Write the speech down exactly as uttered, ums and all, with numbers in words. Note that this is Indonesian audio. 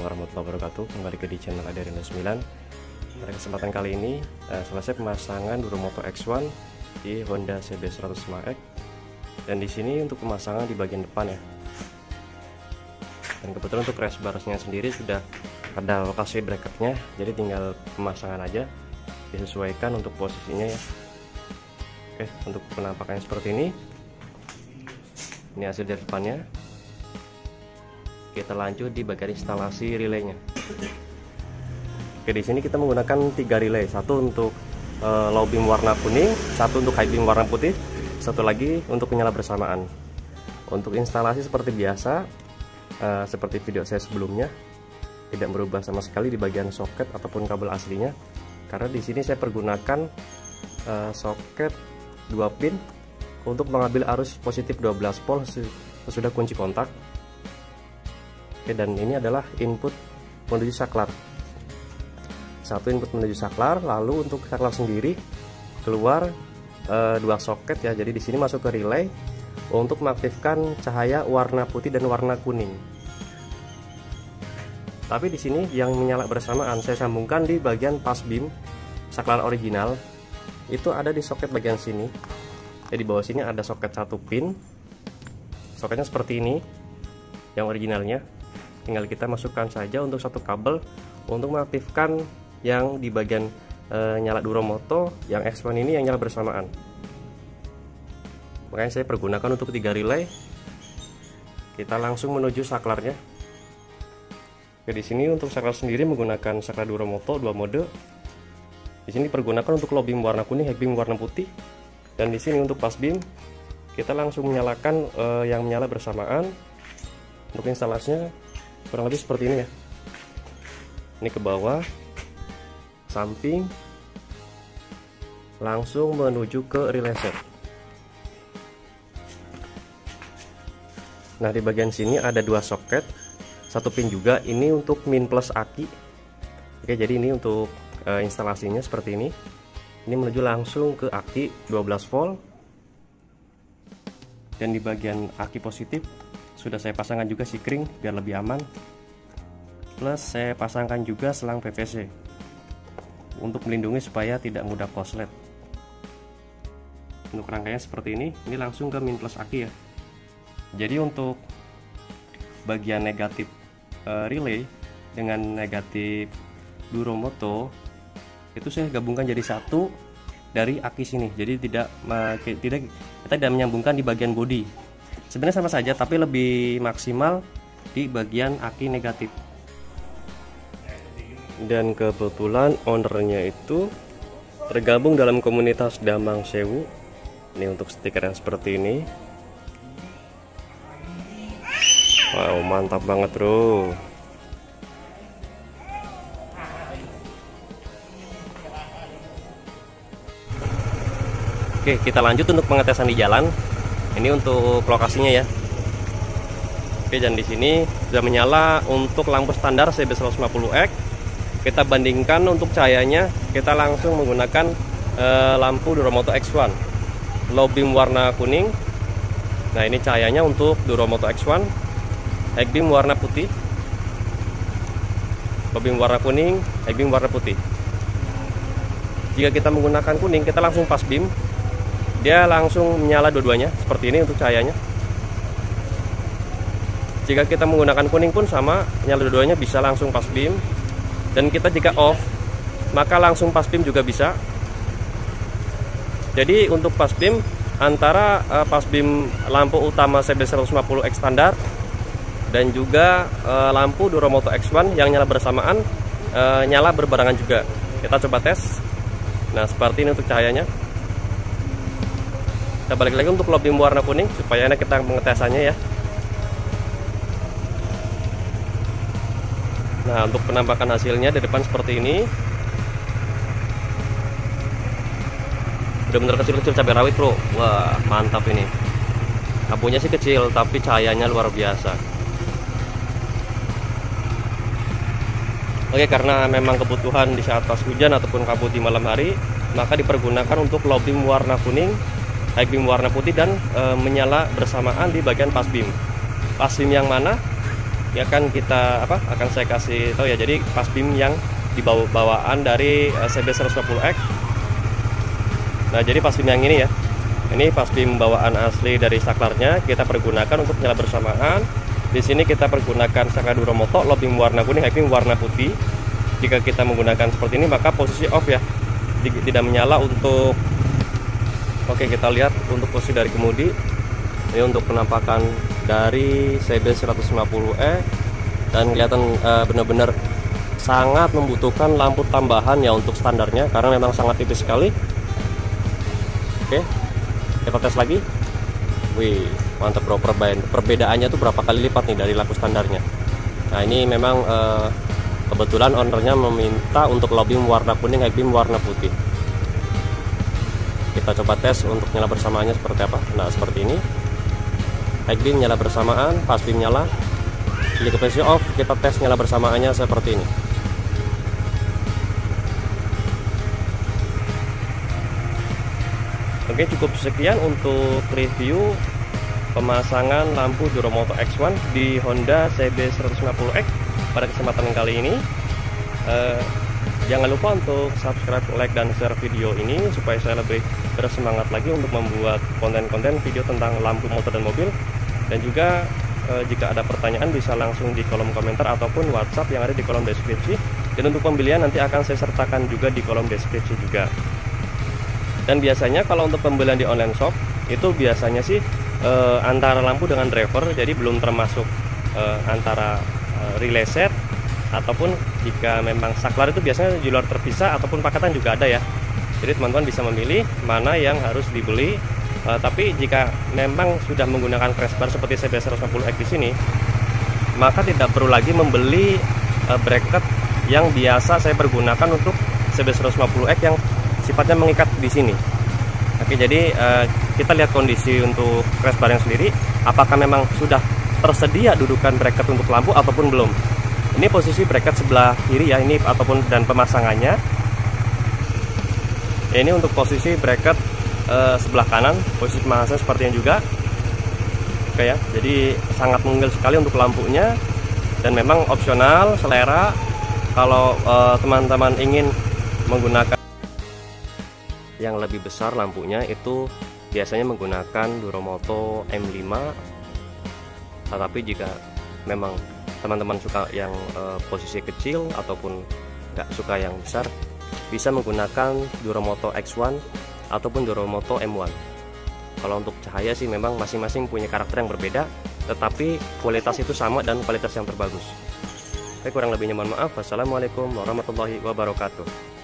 warahmatullahi wabarakatuh. Kembali ke di channel Adarindo sembilan. Pada kesempatan kali ini uh, selesai pemasangan Duromoto X satu di Honda C B seratus lima X. Dan di sini untuk pemasangan di bagian depan ya. Dan kebetulan untuk race barsnya sendiri sudah ada lokasi bracketnya, jadi tinggal pemasangan aja, disesuaikan untuk posisinya ya. Oke, untuk penampakannya seperti ini. Ini hasil dari depannya. Kita lanjut di bagian instalasi relaynya. Oke, di sini kita menggunakan tiga relay, satu untuk uh, low beam warna kuning, satu untuk high beam warna putih, satu lagi untuk menyala bersamaan. Untuk instalasi seperti biasa, uh, seperti video saya sebelumnya, tidak berubah sama sekali di bagian soket ataupun kabel aslinya, karena di sini saya pergunakan uh, soket dua pin untuk mengambil arus positif dua belas volt sesudah kunci kontak. Oke, dan ini adalah input menuju saklar. Satu input menuju saklar, lalu untuk saklar sendiri keluar e, dua soket ya. Jadi di sini masuk ke relay untuk mengaktifkan cahaya warna putih dan warna kuning. Tapi di sini yang menyala bersamaan saya sambungkan di bagian pas beam saklar original. Itu ada di soket bagian sini. Jadi di bawah sini ada soket satu pin. Soketnya seperti ini yang originalnya. Tinggal kita masukkan saja untuk satu kabel untuk mengaktifkan yang di bagian e, nyala Duromoto yang X satu ini yang nyala bersamaan. Makanya saya pergunakan untuk tiga relay. Kita langsung menuju saklarnya. Oke, di sini untuk saklar sendiri menggunakan saklar Duromoto dua mode. Di sini pergunakan untuk low beam warna kuning, high beam warna putih. Dan di sini untuk pas beam kita langsung menyalakan e, yang menyala bersamaan. Untuk instalasinya kurang lebih seperti ini ya. Ini ke bawah, samping, langsung menuju ke relay set. Nah, di bagian sini ada dua soket, satu pin juga. Ini untuk min plus aki. Oke, jadi ini untuk e, instalasinya seperti ini. Ini menuju langsung ke aki dua belas volt. Dan di bagian aki positif sudah saya pasangkan juga sikring biar lebih aman. Plus saya pasangkan juga selang P V C untuk melindungi supaya tidak mudah korslet. Untuk rangkaian seperti ini, ini langsung ke min plus aki ya. Jadi untuk bagian negatif e, relay dengan negatif Duromoto itu saya gabungkan jadi satu dari aki sini. Jadi tidak tidak kita tidak menyambungkan di bagian bodi. Sebenarnya sama saja, tapi lebih maksimal di bagian aki negatif. Dan kebetulan ownernya itu tergabung dalam komunitas Damang Sewu. Ini untuk stiker yang seperti ini. Wow, mantap banget bro. Oke, kita lanjut untuk pengetesan di jalan. Ini untuk lokasinya ya. Oke, dan di sini sudah menyala untuk lampu standar C B seratus lima puluh X. Kita bandingkan untuk cahayanya, kita langsung menggunakan e, lampu Duromoto X satu low beam warna kuning. Nah, ini cahayanya untuk Duromoto X satu, high beam warna putih, low beam warna kuning, high beam warna putih. Jika kita menggunakan kuning, kita langsung pas beam, dia langsung menyala dua-duanya seperti ini untuk cahayanya. Jika kita menggunakan kuning pun sama, menyala dua-duanya bisa langsung pas beam. Dan kita jika off, maka langsung pas beam juga bisa. Jadi untuk pas beam antara uh, pas beam lampu utama C B seratus lima puluh X standar dan juga uh, lampu Duromoto X satu yang nyala bersamaan, uh, nyala berbarengan juga. Kita coba tes. Nah, seperti ini untuk cahayanya. Kita balik lagi untuk low beam warna kuning supaya enak kita pengetesannya ya. Nah, untuk penampakan hasilnya di depan seperti ini. Benar-benar kecil-kecil cabai rawit bro. Wah, mantap ini. Lampunya sih kecil tapi cahayanya luar biasa. Oke, karena memang kebutuhan di saat pas hujan ataupun kabut di malam hari, maka dipergunakan untuk low beam warna kuning, high beam warna putih, dan e, menyala bersamaan di bagian pas beam. Pas beam yang mana? ya akan kita apa akan saya kasih tahu ya. Jadi pas beam yang dibawa bawaan dari uh, C B seratus lima puluh X. Nah, jadi pas beam yang ini ya, ini pas beam bawaan asli dari saklarnya kita pergunakan untuk nyala bersamaan. Di sini kita pergunakan saklar Duromoto low beam warna kuning, high beam warna putih. Jika kita menggunakan seperti ini maka posisi off ya, tidak menyala untuk. Oke, kita lihat untuk posisi dari kemudi. Ini untuk penampakan dari C B seratus lima puluh E, dan kelihatan uh, benar-benar sangat membutuhkan lampu tambahan ya untuk standarnya karena memang sangat tipis sekali. Oke, kita tes lagi. Wih, mantap bro, perbedaannya tuh berapa kali lipat nih dari lampu standarnya. Nah, ini memang uh, kebetulan ownernya meminta untuk low beam warna kuning, high beam warna putih. Kita coba tes untuk nyala bersamaannya seperti apa. Nah, seperti ini. High beam nyala bersamaan, pas beam nyala. Jika posisi off, kita tes nyala bersamaannya seperti ini. Oke, cukup sekian untuk review pemasangan lampu Duromoto X satu di Honda C B seratus lima puluh X pada kesempatan kali ini. Eh, jangan lupa untuk subscribe, like, dan share video ini supaya saya lebih bersemangat lagi untuk membuat konten-konten video tentang lampu motor dan mobil. Dan juga eh, jika ada pertanyaan bisa langsung di kolom komentar ataupun WhatsApp yang ada di kolom deskripsi. Dan untuk pembelian nanti akan saya sertakan juga di kolom deskripsi juga. Dan biasanya kalau untuk pembelian di online shop itu biasanya sih eh, antara lampu dengan driver, jadi belum termasuk eh, antara eh, relay set, ataupun jika memang saklar itu biasanya di luar terpisah ataupun paketan juga ada ya. Jadi teman-teman bisa memilih mana yang harus dibeli. Uh, tapi jika memang sudah menggunakan crossbar seperti C B seratus lima puluh X di sini, maka tidak perlu lagi membeli uh, bracket yang biasa saya pergunakan untuk C B seratus lima puluh X yang sifatnya mengikat di sini. Oke, jadi uh, kita lihat kondisi untuk crossbar yang sendiri, apakah memang sudah tersedia dudukan bracket untuk lampu ataupun belum. Ini posisi bracket sebelah kiri ya, ini ataupun dan pemasangannya. Ini untuk posisi bracket Uh, sebelah kanan, posisi pemasangan seperti ini juga. Oke ya, jadi sangat mungil sekali untuk lampunya, dan memang opsional selera. Kalau teman-teman uh, ingin menggunakan yang lebih besar lampunya, itu biasanya menggunakan Duromoto M lima. Tetapi jika memang teman-teman suka yang uh, posisi kecil ataupun nggak suka yang besar, bisa menggunakan Duromoto X satu ataupun Duromoto M satu. Kalau untuk cahaya sih memang masing-masing punya karakter yang berbeda, tetapi kualitas itu sama dan kualitas yang terbagus. Oke, kurang lebihnya mohon maaf. Wassalamualaikum warahmatullahi wabarakatuh.